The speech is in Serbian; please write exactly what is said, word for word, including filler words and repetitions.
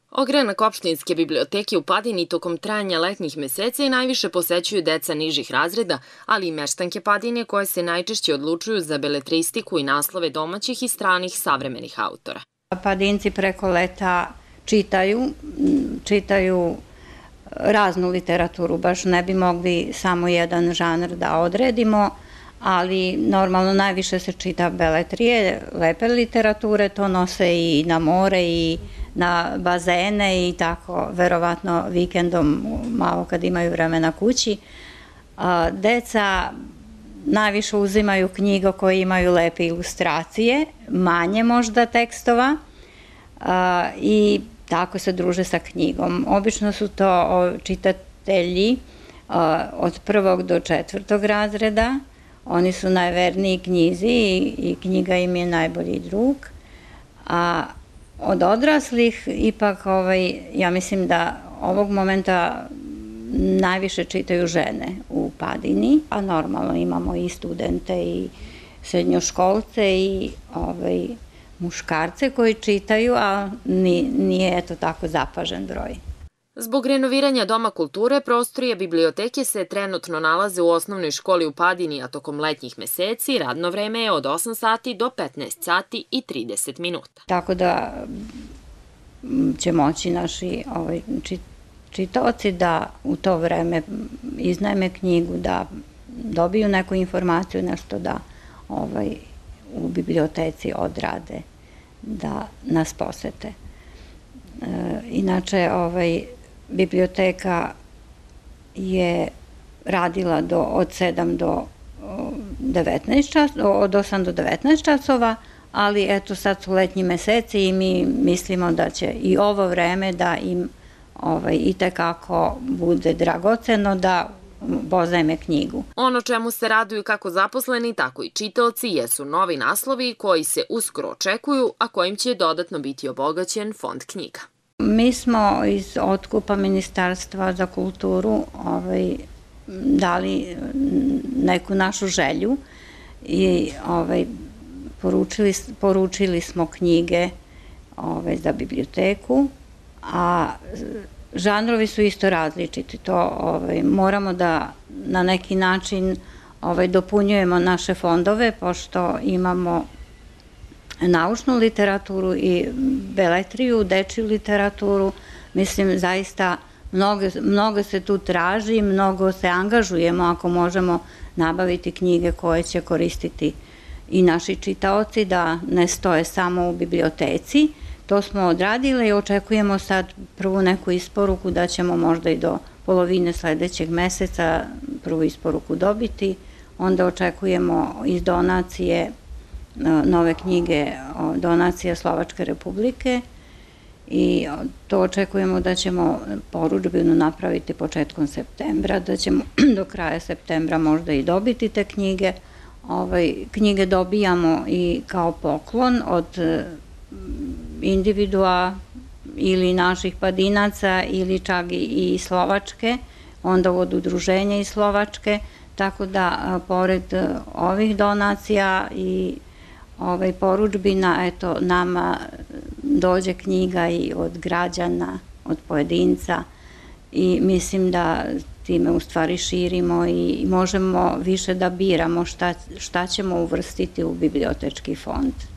Ogranak opštinske biblioteke u Padini tokom trajanja letnjih meseci najviše posećuju deca nižih razreda, ali i meštanke Padine koje se najčešće odlučuju za beletristiku i naslove domaćih i stranih savremenih autora. Padinci preko leta čitaju, čitaju raznu literaturu, baš ne bi mogli samo jedan žanr da odredimo, ali normalno najviše se čita beletrije, lepe literature, to nose i na more i na bazene i tako, verovatno vikendom, malo kad imaju vremena kući. Deca najviše uzimaju knjige koje imaju lepe ilustracije, manje možda tekstova i tako se druže sa knjigom. Obično su to čitatelji od prvog do četvrtog razreda. Oni su najverniji knjizi i knjiga im je najbolji drug. A od odraslih ipak, ja mislim da ovog momenta najviše čitaju žene u Padini, a normalno imamo i studente i srednjoškolce i muškarce koji čitaju, a nije eto tako zapažen broj. Zbog renoviranja Doma kulture, prostorije biblioteke se trenutno nalaze u osnovnoj školi u Padini, a tokom letnjih meseci radno vreme je od osam sati do petnaest sati i trideset minuta. Tako da će moći naši čitaoci da u to vreme iznajme knjigu, da dobiju neku informaciju, nešto da u biblioteci odrade, da nas posete. Inače, biblioteka je radila od sedam do devetnaest časova, od osam do devetnaest časova, ali eto sad su letnji meseci i mi mislimo da će i ovo vreme da im i tekako bude dragoceno da pozajme knjigu. Ono čemu se raduju kako zaposleni, tako i čitaoci jesu novi naslovi koji se uskoro očekuju, a kojim će dodatno biti obogaćen fond knjiga. Mi smo iz otkupa Ministarstva za kulturu dali neku našu želju i poručili smo knjige za biblioteku, a žanrovi su isto različiti. To moramo da na neki način dopunjujemo naše fondove, pošto imamo naučnu literaturu i beletriju, dečiju literaturu. Mislim, zaista mnogo se tu traži, mnogo se angažujemo ako možemo nabaviti knjige koje će koristiti i naši čitaoci, da ne stoje samo u biblioteci. To smo odradili i očekujemo sad prvu neku isporuku da ćemo možda i do polovine sledećeg meseca prvu isporuku dobiti. Onda očekujemo iz donacije nove knjige, donacija Slovačke Republike, i to očekujemo da ćemo poručbinu napraviti početkom septembra, da ćemo do kraja septembra možda i dobiti te knjige. Knjige dobijamo i kao poklon od individua ili naših Padinaca ili čak i Slovačke, onda od udruženja iz Slovačke, tako da pored ovih donacija i poručbina, eto, nama dođe knjiga i od građana, od pojedinca, i mislim da time u stvari širimo i možemo više da biramo šta ćemo uvrstiti u bibliotečki fond.